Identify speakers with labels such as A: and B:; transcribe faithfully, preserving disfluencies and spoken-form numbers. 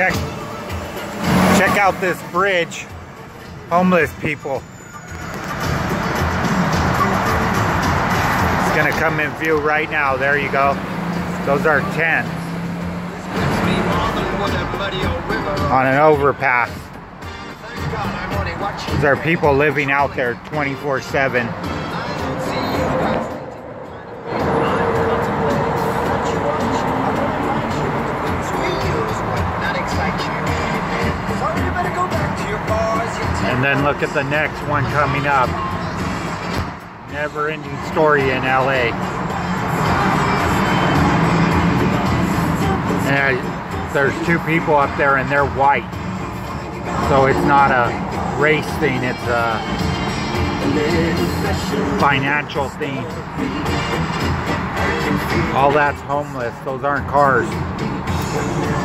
A: Check, check out this bridge. Homeless people. It's gonna come in view right now. There you go. Those are tents on an overpass. These are people living out there twenty-four seven. And then look at the next one coming up. Never-ending story in L A. And there's two people up there and they're white. So it's not a race thing, it's a financial thing. All that's homeless, those aren't cars.